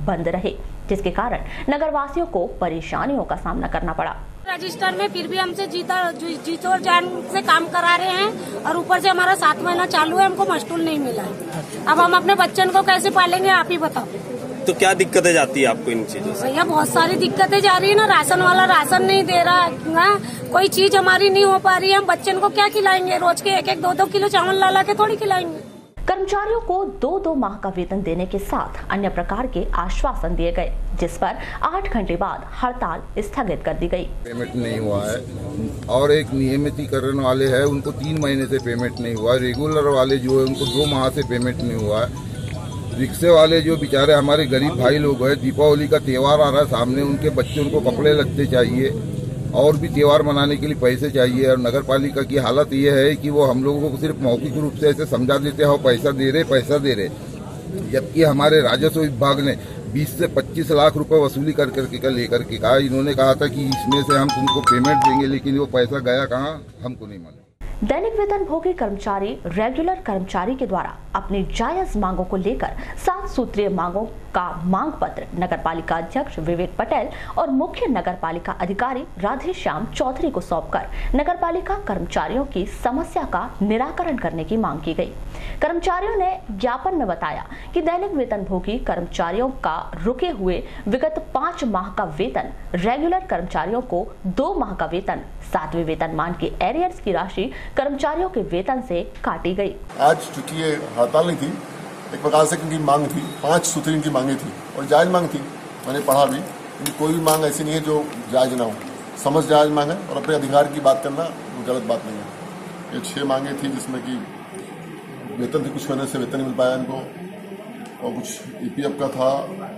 रहे, जिसके कारण नगरवासियों को परेशानियों का सामना करना पड़ा। रजिस्टर में फिर भी हमसे जीतोड़ जान से काम करा रहे हैं और ऊपर से हमारा 7 महीना चालू है, हमको मजदूर नहीं मिला है। अब हम अपने बच्चन को कैसे पालेंगे, आप ही बताओ। तो क्या दिक्कतें जाती है आपको इन चीजों से? भैया बहुत सारी दिक्कतें जा रही है ना, राशन वाला राशन नहीं दे रहा है, कोई चीज हमारी नहीं हो पा रही है। हम बच्चन को क्या खिलाएंगे, रोज के 1-1, 2-2 किलो चावल ला के थोड़ी खिलाएंगे। कर्मचारियों को 2-2 माह का वेतन देने के साथ अन्य प्रकार के आश्वासन दिए गए, जिस पर 8 घंटे बाद हड़ताल स्थगित कर दी गई। पेमेंट नहीं हुआ है और एक नियमितीकरण वाले हैं उनको 3 महीने से पेमेंट नहीं हुआ है। रेगुलर वाले जो है उनको 2 माह से पेमेंट नहीं हुआ है। रिक्शे वाले जो बेचारे हमारे गरीब भाई लोग हैं, दीपावली का त्यौहार आ रहा है सामने, उनके बच्चे उनको कपड़े लत्ते चाहिए और भी त्यौहार मनाने के लिए पैसे चाहिए। और नगर पालिका की हालत ये है कि वो हम लोगों को सिर्फ मौखिक रूप से ऐसे समझा देते हैं पैसा दे रहे, जबकि हमारे राजस्व विभाग ने 20 से 25 लाख रुपए वसूली करके लेकर के कहा। इन्होंने कहा था कि इसमें से हम तुमको पेमेंट देंगे, लेकिन वो पैसा गया कहाँ हमको नहीं मालूम। दैनिक वेतन भोगी कर्मचारी रेगुलर कर्मचारी के द्वारा अपनी जायज मांगों को लेकर 7 सूत्रीय मांगों का मांग पत्र नगर पालिका अध्यक्ष विवेक पटेल और मुख्य नगर पालिका अधिकारी राधेश्याम चौधरी को सौंपकर नगर पालिका कर्मचारियों की समस्या का निराकरण करने की मांग की गई। कर्मचारियों ने ज्ञापन में बताया कि दैनिक वेतन भोगी कर्मचारियों का रुके हुए विगत 5 माह का वेतन, रेगुलर कर्मचारियों को 2 माह का वेतन, 7वें वेतनमान के एरियर्स की राशि कर्मचारियों के वेतन से काटी गई। आज चूंकि ये हड़ताल नहीं थी, एक प्रकार से इनकी मांग थी, 5 सूत्री इनकी मांगे थी और जायज मांग थी। मैंने पढ़ा भी, इनकी कोई भी मांग ऐसी नहीं है जो जायज ना हो, समझ जायज मांग है और अपने अधिकार की बात करना वो गलत बात नहीं है। ये 6 मांगे थी जिसमें कि वेतन थी, कुछ महीने से वेतन नहीं मिल पाया इनको और कुछ EPF का था,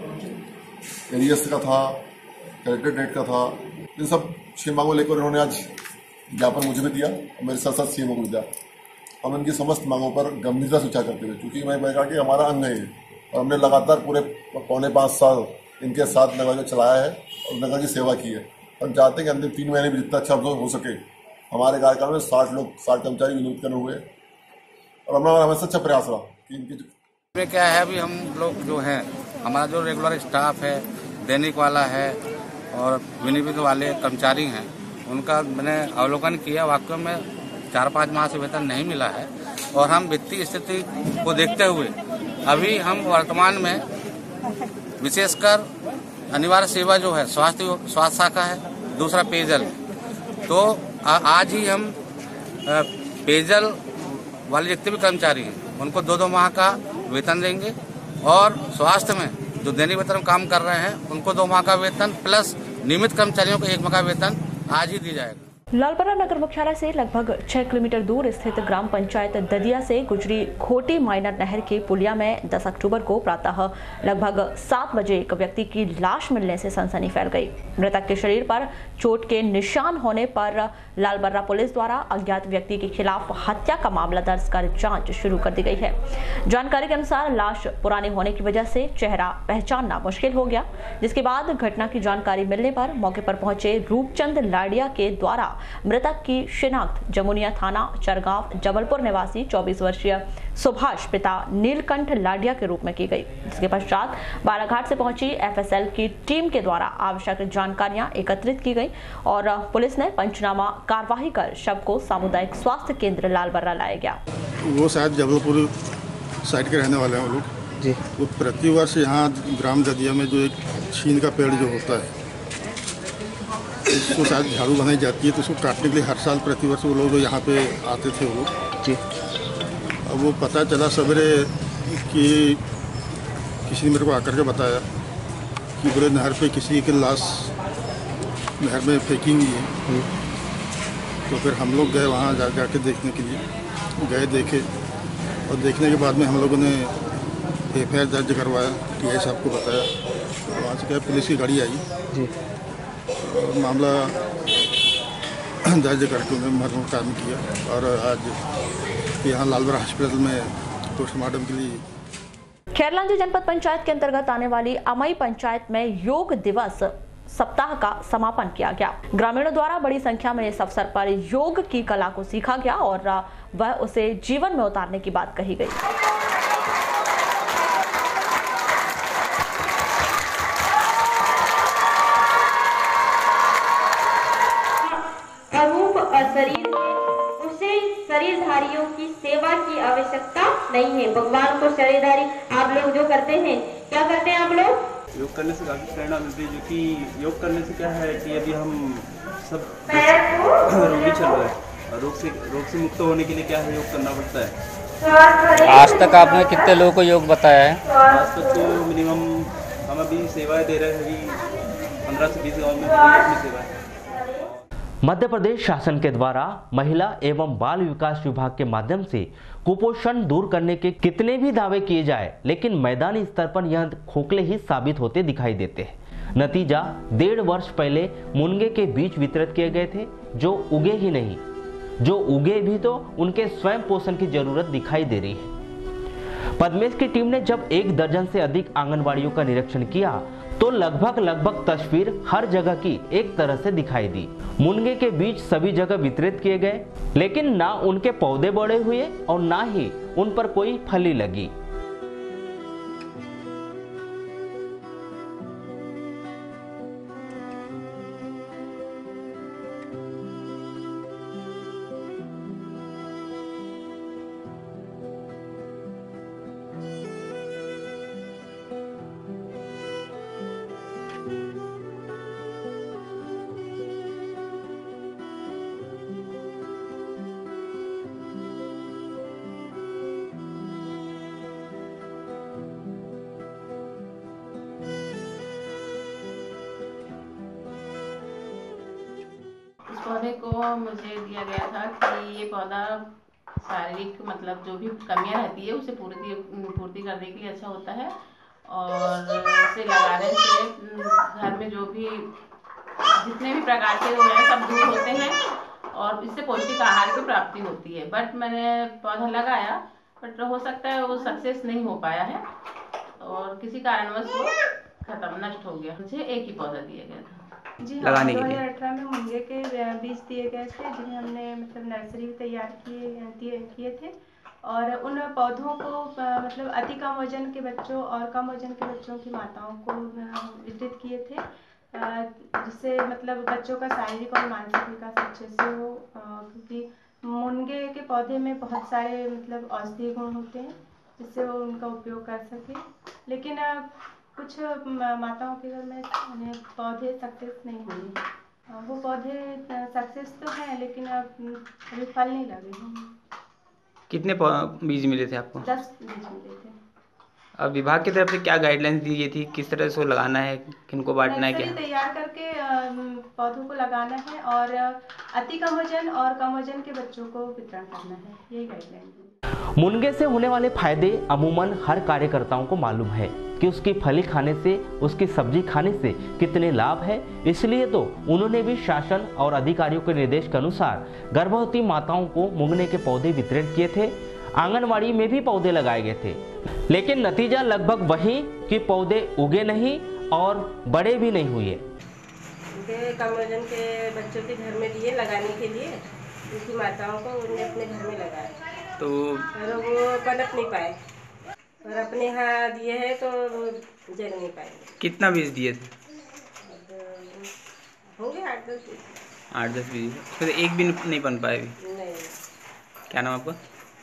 एरियर्स का था, कलेक्टर डेट का था। इन सब 6 मांगों लेकर इन्होंने आज ज्ञापन मुझे भी दिया और मेरे साथ साथ CMO को भी दिया। हम इनकी समस्त मांगों पर गंभीरता से विचार करते हुए, क्योंकि मैं कहा कि हमारा अंग है और हमने लगातार पूरे 4.25 साल इनके साथ नगर चलाया है और नगर की सेवा की है। हम चाहते हैं कि अंतिम 3 महीने भी जितना अच्छा हो सके। हमारे कार्यकाल में 60 कर्मचारी नियुक्त हुए और हमारा हमेशा अच्छा प्रयास रहा कि इनकी क्या है। अभी हम लोग जो है, हमारा जो रेगुलर स्टाफ है, दैनिक वाला है और विनियोजित वाले कर्मचारी हैं, उनका मैंने अवलोकन किया। वाकई में 4-5 माह से वेतन नहीं मिला है और हम वित्तीय स्थिति को देखते हुए अभी हम वर्तमान में विशेषकर अनिवार्य सेवा जो है स्वास्थ्य शाखा है, दूसरा पेयजल, तो आज ही हम पेयजल वाले जितने भी कर्मचारी हैं उनको 2-2 माह का वेतन देंगे और स्वास्थ्य में जो दैनिक वेतन काम कर रहे हैं उनको 2 माह का वेतन प्लस नियमित कर्मचारियों को 1 माह का वेतन आज ही दी जाएगा। लालबर्रा नगर मुख्यालय से लगभग 6 किलोमीटर दूर स्थित ग्राम पंचायत ददिया से गुजरी घोटी माइनर नहर के पुलिया में 10 अक्टूबर को प्रातः लगभग 7 बजे एक व्यक्ति की लाश मिलने से सनसनी फैल गई। मृतक के शरीर पर चोट के निशान होने पर लालबर्रा पुलिस द्वारा अज्ञात व्यक्ति के खिलाफ हत्या का मामला दर्ज कर जांच शुरू कर दी गई है। जानकारी के अनुसार लाश पुरानी होने की वजह से चेहरा पहचानना मुश्किल हो गया, जिसके बाद घटना की जानकारी मिलने पर मौके पर पहुंचे रूपचंद लाडिया के द्वारा मृतक की शिनाख्त जमुनिया थाना चरगांव जबलपुर निवासी 24 वर्षीय सुभाष पिता नीलकंठ लाडिया के रूप में की गई, जिसके पश्चात बालाघाट से पहुंची FSL की टीम के द्वारा आवश्यक जानकारियां एकत्रित की गई और पुलिस ने पंचनामा कार्यवाही कर शव को सामुदायिक स्वास्थ्य केंद्र लालबर्रा लाया गया। वो शायद जबलपुर साइड के रहने वाले हैं वो लोग जी। वो प्रतिवर्ष यहाँ ग्राम ददिया में जो एक छीन का पेड़ जो होता है उसको शायद झाड़ू बनाई जाती है, तो उसको काटने के लिए हर साल प्रतिवर्ष वो लोग यहाँ पे आते थे वो जी। अब वो पता चला सवेरे कि किसी ने मेरे को आकर के बताया कि पूरे नहर पे किसी की लाश नहर में फेंकी हुई है। तो फिर हम लोग गए वहाँ जाके देखने के लिए, गए देखे और देखने के बाद में हम लोगों ने FIR दर्ज करवाया, TI साहब को बताया, वहाँ से क्या पुलिस की गाड़ी आई जी। मामला दर्ज करके उन्होंने मरने का काम किया और आज यहाँ लालबर्रा हॉस्पिटल में पोस्टमार्टम के लिए। खैरलांजी जनपद पंचायत के अंतर्गत आने वाली अमई पंचायत में योग दिवस सप्ताह का समापन किया गया। ग्रामीणों द्वारा बड़ी संख्या में इस अवसर पर योग की कला को सीखा गया और वह उसे जीवन में उतारने की बात कही गई। आंगनबाड़ियों की सेवा की आवश्यकता नहीं है। भगवान को शरीरधारी आप लोग जो करते हैं, क्या करते हैं आप लोग? योग करने से काफ़ी प्रेरणा मिलती है, जो कि योग करने से क्या है कि यदि हम सब रोगी चल रहे हैं और रोग से मुक्त होने के लिए क्या है, योग करना पड़ता है। आज तक आपने कितने लोगों को योग बताया है? आज तक तो मिनिमम हम अभी सेवाएं दे रहे हैं, अभी 15 से 20 गाँव में अपनी सेवाएं। मध्य प्रदेश शासन के द्वारा महिला एवं बाल विकास विभाग के माध्यम से कुपोषण दूर करने के कितने भी दावे किए जाए, लेकिन मैदानी स्तर पर यह खोखले ही साबित होते दिखाई देते हैं। नतीजा 1.5 वर्ष पहले मुनगे के बीज वितरित किए गए थे, जो उगे ही नहीं, जो उगे भी तो उनके स्वयं पोषण की जरूरत दिखाई दे रही है। पद्मेश की टीम ने जब 1 दर्जन से अधिक आंगनबाड़ियों का निरीक्षण किया तो लगभग तस्वीर हर जगह की एक तरह से दिखाई दी। मुनगे के बीज सभी जगह वितरित किए गए, लेकिन ना उनके पौधे बड़े हुए और ना ही उन पर कोई फली लगी। पौधे को मुझे दिया गया था कि ये पौधा शारीरिक मतलब जो भी कमियां रहती है उसे पूर्ति करने के लिए अच्छा होता है, और इसे लगाने से घर में जो भी जितने भी प्रकार के रोग हैं सब दूर होते हैं और इससे पौष्टिक आहार की प्राप्ति होती है। बट मैंने पौधा लगाया, बट हो सकता है वो सक्सेस नहीं हो पाया है और किसी कारणवश वो खत्म नष्ट हो गया। मुझे एक ही पौधा दिया गया था जी हाँ। 2018 में मुनगे के बीज दिए गए थे, जिन्हें हमने मतलब नर्सरी तैयार किए थे, और उन पौधों को मतलब अति कम वजन के बच्चों और कम वजन के बच्चों की माताओं को वितरित किए थे, जिससे मतलब बच्चों का शारीरिक और मानसिक विकास अच्छे से हो, क्योंकि मुनगे के पौधे में बहुत सारे मतलब औषधीय गुण होते हैं जिससे वो उनका उपयोग कर सके। लेकिन कुछ माताओं के घर में पौधे सक्सेस नहीं हुए। वो पौधे सक्सेस तो हैं लेकिन अभी फल नहीं लगे हैं। कितने बीज मिले थे आपको? 10 बीज मिले थे। अब विभाग की तरफ से क्या गाइडलाइंस दी गई थी, किस तरह से लगाना है, किनको बांटना है, क्या तैयार करके पौधों को लगाना है और अति कम वजन और कम वजन के बच्चों को वितरण करना है, यही गाइडलाइन है। मुनगे से होने वाले फायदे अमूमन हर कार्यकर्ताओं को मालूम है कि उसकी फली खाने से, उसकी सब्जी खाने से कितने लाभ है। इसलिए तो उन्होंने भी शासन और अधिकारियों के निर्देश के अनुसार गर्भवती माताओं को मुनगे के पौधे वितरित किए थे। आंगनवाड़ी में भी पौधे लगाए गए थे, लेकिन नतीजा लगभग वही कि पौधे उगे नहीं और बड़े भी नहीं हुए। कम वजन के बच्चों के घर में दिए लगाने के लिए, उनकी माताओं को उन्होंने अपने घर में लगाया तो वो पनप नहीं पाए, और अपने यहाँ दिए हैं तो जग नहीं पाएंगे। कितना बीज दिए थे? होंगे 8-10 बीज। 8-10 बीज, फिर एक भी नहीं बन पाए अभी? नहीं। क्या नाम आपका?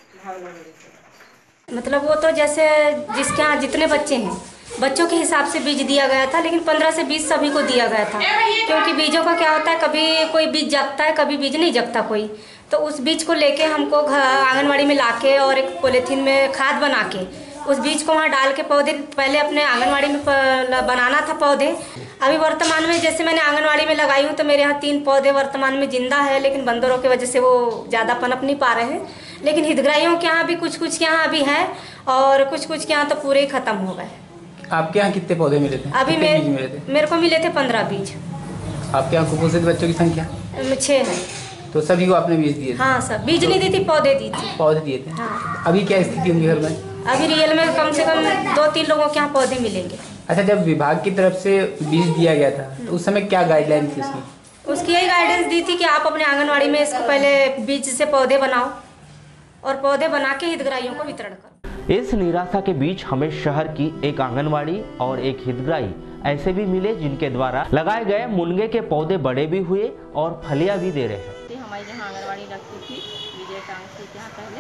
मतलब वो तो जैसे जिसके यहाँ जितने बच्चे हैं बच्चों के हिसाब से बीज दिया गया था, लेकिन 15 से 20 सभी को दिया गया था, क्योंकि बीजों का क्या होता है, कभी कोई बीज जगता है, कभी बीज नहीं जगता कोई। तो उस बीज को लेके हमको आंगनवाड़ी में लाके और एक पॉलीथीन में खाद बना के उस बीज को वहाँ डाल के पौधे पहले अपने आंगनवाड़ी में बनाना था पौधे। अभी वर्तमान में जैसे मैंने आंगनवाड़ी में लगाई हूँ तो मेरे यहाँ 3 पौधे वर्तमान में जिंदा है, लेकिन बंदरों की वजह से वो ज़्यादा पनप नहीं पा रहे हैं। लेकिन हितग्राहियों के यहाँ भी कुछ के यहाँ भी है और कुछ के यहाँ तो पूरे ही खत्म हो गए। आपके यहाँ कितने पौधे मिले थे? अभी मेरे को मिले थे 15 बीज। आपके यहाँ कुपोषित बच्चों की संख्या 6 है। तो सभी को आपने बीज दिए? हाँ सब बीज नहीं दी थी, पौधे दी थी। पौधे दिए थे। हाँ। अभी क्या स्थिति होंगी घर में? अभी रियल में कम से कम 2-3 लोगों के यहाँ पौधे मिलेंगे। अच्छा, जब विभाग की तरफ से बीज दिया गया था तो उस समय क्या गाइडलाइन थी उसकी? उसकी यही गाइडेंस दी थी कि आप अपने आंगनवाड़ी में इसको पहले बीज से पौधे बनाओ और पौधे बना के हितग्राहियों को वितरण करो। इस निराशा के बीच हमें शहर की एक आंगनवाड़ी और एक हितग्राही ऐसे भी मिले जिनके द्वारा लगाए गए मुनगे के पौधे बड़े भी हुए और फलियां भी दे रहे हैं। हमारी जहाँ आंगनवाड़ी लगती थी विजय टांग से, जहाँ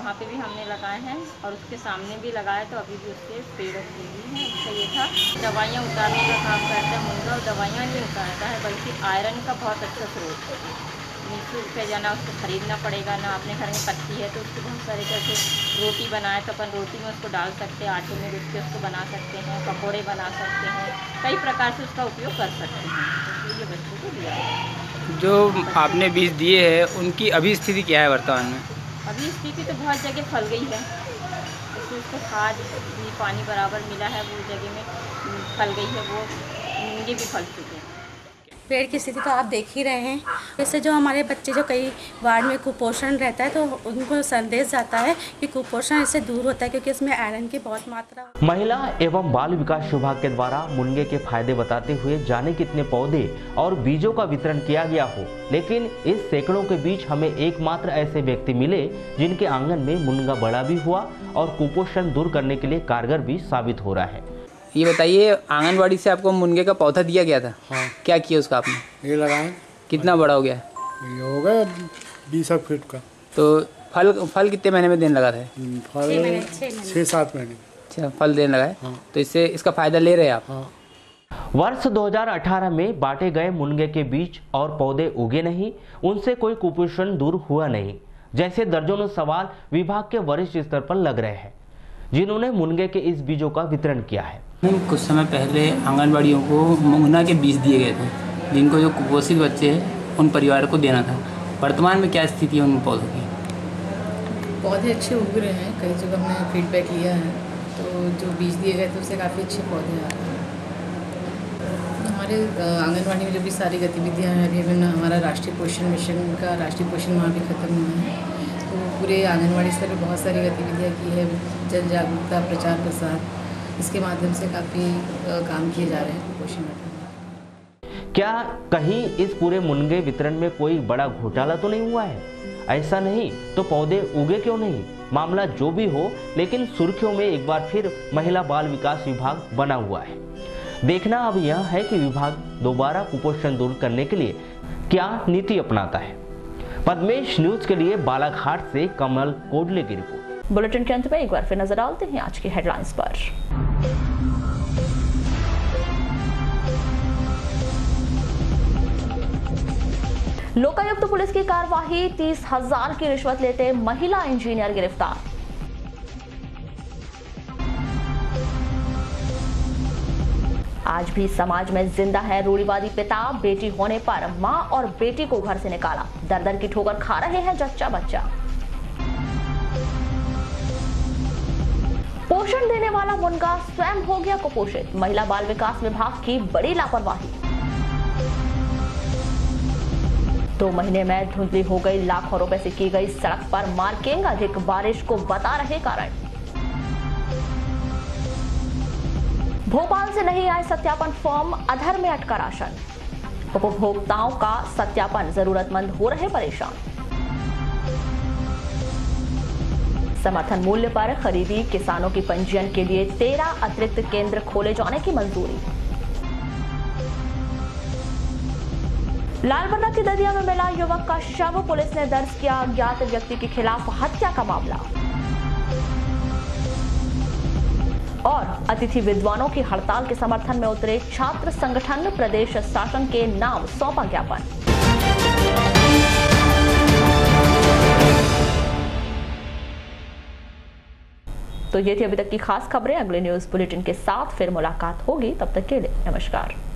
वहाँ पे भी हमने लगाए हैं और उसके सामने भी लगाए, तो अभी भी उसके पेड़ उगे हुए हैं। उसका ये था दवाइयाँ उतारने का काम करता है मुनगा, और दवाइयाँ नहीं उतारता है बल्कि आयरन का बहुत अच्छा स्रोत है। निःशुल्क पे जाना उसको ख़रीदना पड़ेगा ना, अपने घर में पत्ती है तो उसको बहुत सारे जैसे रोटी बनाए तो अपन रोटी में उसको डाल सकते हैं, आटे में गूँथ के उसको बना सकते हैं, पकोड़े बना सकते हैं, कई प्रकार से उसका उपयोग कर सकते हैं। इसलिए बच्चों को दिया है। जो आपने बीज दिए हैं उनकी अभी स्थिति क्या है वर्तमान में? अभी स्थिति तो बहुत जगह फल गई है, जैसे उसको खाद भी पानी बराबर मिला है, वो जगह में फल गई है, वो मुनगे भी फल चुके हैं। पेड़ की स्थिति तो आप देख ही रहे हैं। जैसे जो हमारे बच्चे जो कई वार्ड में कुपोषण रहता है तो उनको संदेश जाता है कि कुपोषण इससे दूर होता है, क्योंकि इसमें आयरन की बहुत मात्रा। महिला एवं बाल विकास विभाग के द्वारा मुनगे के फायदे बताते हुए जाने कितने पौधे और बीजों का वितरण किया गया हो, लेकिन इस सैकड़ों के बीच हमें एकमात्र ऐसे व्यक्ति मिले जिनके आंगन में मुनगा बड़ा भी हुआ और कुपोषण दूर करने के लिए कारगर भी साबित हो रहा है। ये बताइए, आंगनवाड़ी से आपको मुनगे का पौधा दिया गया था? हाँ। क्या किया उसका आपने? ये लगाए। कितना बड़ा हो गया? ये हो गया 20 फीट का। तो फल कितने महीने में देने लगा था? फल 6-7 महीने। अच्छा, फल देने लगा है। हाँ। तो इससे इसका फायदा ले रहे हैं आप? हाँ। वर्ष 2018 में बांटे गए मुनगे के बीज और पौधे उगे नहीं, उनसे कोई कुपोषण दूर हुआ नहीं, जैसे दर्जनों सवाल विभाग के वरिष्ठ स्तर पर लग रहे हैं, जिन्होंने मुनगे के इस बीजों का वितरण किया है। कुछ समय पहले आंगनबाड़ियों को मुंगना के बीज दिए गए थे, जिनको जो कुपोषित बच्चे हैं उन परिवारों को देना था। वर्तमान में क्या स्थिति है उन पौधों की? पौधे अच्छे उग रहे हैं, कई जगह हमने फीडबैक लिया है, तो जो बीज दिए गए थे उससे काफ़ी अच्छे पौधे आ रहे हैं। हमारे आंगनबाड़ी में जो भी सारी गतिविधियाँ हैं, अभी हमारा राष्ट्रीय पोषण मिशन का राष्ट्रीय पोषण माह भी खत्म हुआ है, तो पूरे आंगनबाड़ी स्तर पर बहुत सारी गतिविधियाँ की है, जन जागरूकता, प्रचार प्रसार, इसके माध्यम से काफ़ी काम किए जा रहे हैं पोषण में। क्या कहीं इस पूरे मुनगे वितरण में कोई बड़ा घोटाला तो नहीं हुआ है? ऐसा नहीं तो पौधे उगे क्यों नहीं? मामला जो भी हो, लेकिन सुर्खियों में एक बार फिर महिला बाल विकास विभाग बना हुआ है। देखना अब यह है कि विभाग दोबारा कुपोषण दूर करने के लिए क्या नीति अपनाता है। पद्मेश न्यूज के लिए बालाघाट से कमल कोडले की रिपोर्ट। बुलेटिन के अंत में एक बार फिर नजर डालते हैं आज की हेडलाइंस पर। लोकायुक्त पुलिस की कार्यवाही, 30,000 की रिश्वत लेते महिला इंजीनियर गिरफ्तार। आज भी समाज में जिंदा है रूढ़िवादी पिता, बेटी होने पर मां और बेटी को घर से निकाला, दर-दर की ठोकर खा रहे हैं जच्चा बच्चा। पोषण देने वाला मुनगा स्वयं हो गया कुपोषित, महिला बाल विकास विभाग की बड़ी लापरवाही। 2 महीने में धुंधली हो गई लाखों रुपए से की गई सड़क पर मार्किंग, अधिक बारिश को बता रहे कारण। भोपाल से नहीं आए सत्यापन फॉर्म, अधर में अटका राशन, उपभोक्ताओं का सत्यापन, जरूरतमंद हो रहे परेशान। समर्थन मूल्य पर खरीदी, किसानों की पंजीयन के लिए 13 अतिरिक्त केंद्र खोले जाने की मंजूरी। लालबर्रा की ददिया में मिला युवक का शव, पुलिस ने दर्ज किया अज्ञात व्यक्ति के खिलाफ हत्या का मामला। और अतिथि विद्वानों की हड़ताल के समर्थन में उतरे छात्र संगठन, प्रदेश शासन के नाम सौंपा ज्ञापन। तो ये थी अभी तक की खास खबरें। अगले न्यूज बुलेटिन के साथ फिर मुलाकात होगी, तब तक के लिए नमस्कार।